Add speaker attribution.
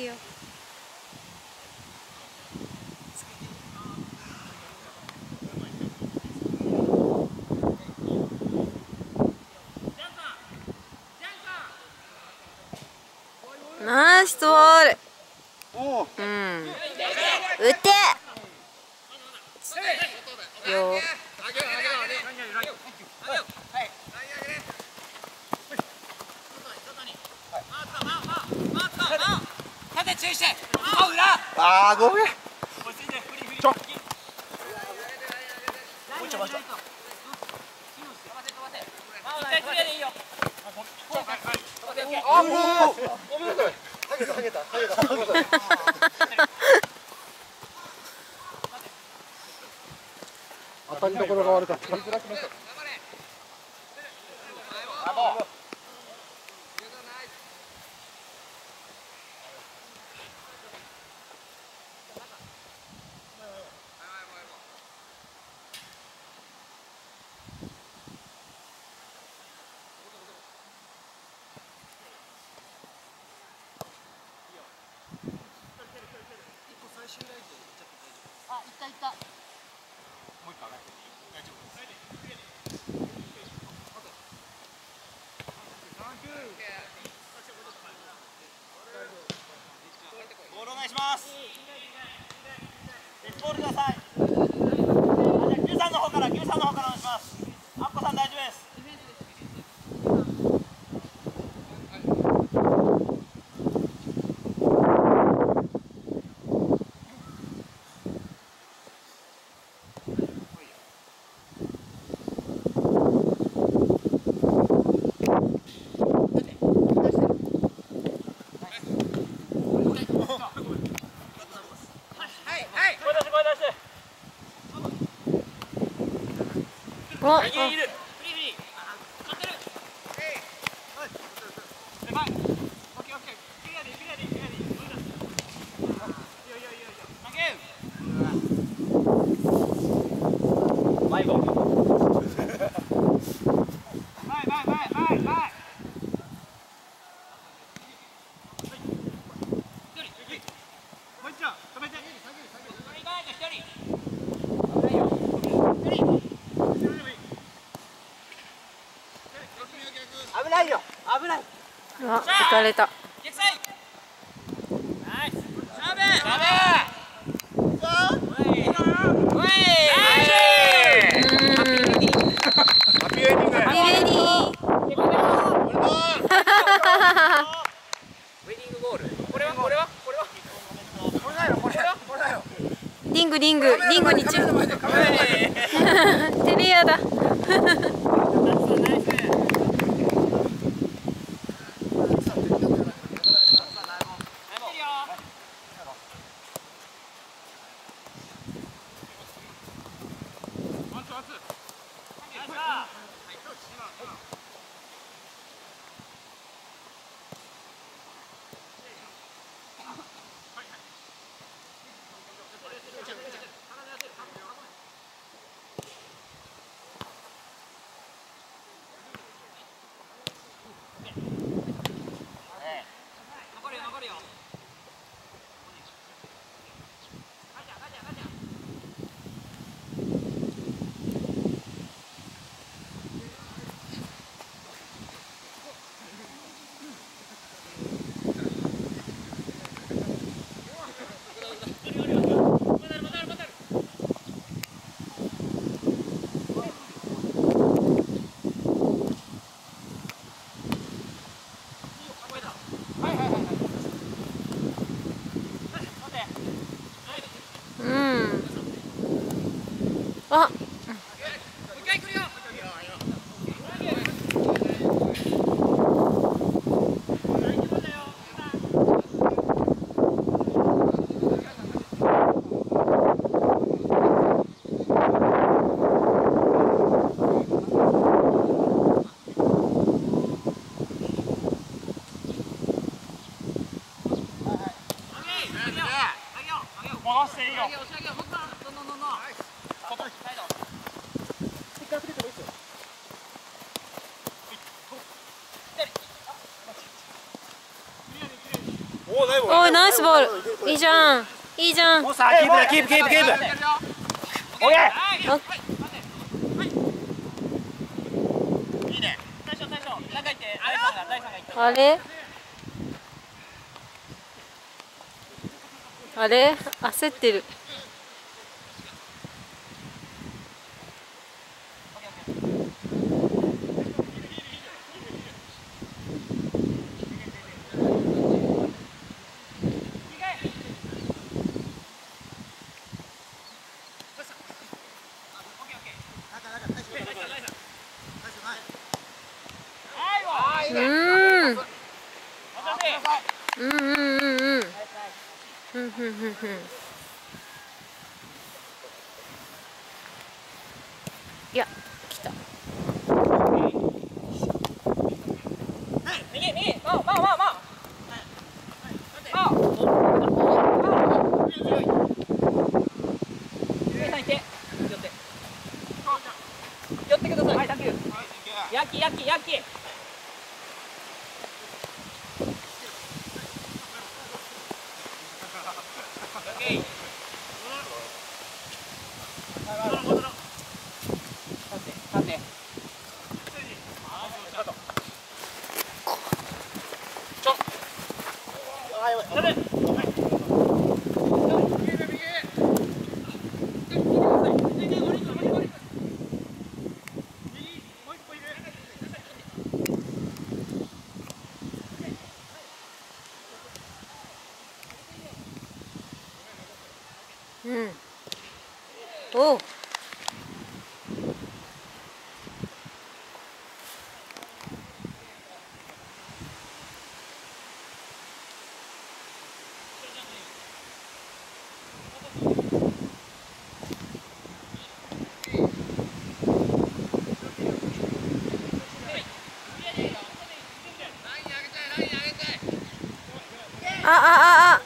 Speaker 1: いよ。ナイスボール。うん。打ってよ。
Speaker 2: ああ、ごめん。ちょ。あ、もう。ごめんなさい。はげた、はげた、はげた。当たりどころが悪かった。
Speaker 3: あ、いったいった。もう一回上がって大丈夫です。ボールお願いします。ボールください。じゃあ9さんの方からお願いします。アッコさん大丈夫です。
Speaker 1: お、
Speaker 3: 右にいる。危ないよ、危ない。
Speaker 1: あ、行かれた。
Speaker 3: ナイス。
Speaker 2: ハッピーエンディング。
Speaker 1: ハッピーエンディング。
Speaker 3: ウェディングゴール。これは。
Speaker 1: リングに注目。テレアだ。 おいナイスボール。いいじゃんいいじゃん。
Speaker 3: もうさキープだキープキープキープ。オッケー。いいね。最初中行って第3が行った。
Speaker 1: あれあれ焦ってる。うんうんうんうんうんうんうん。いや来た。
Speaker 3: 右右まあ寄ってください。はい、サンキュー。ヤッキー。オッケー。立って。
Speaker 1: うん。おう。ああああ。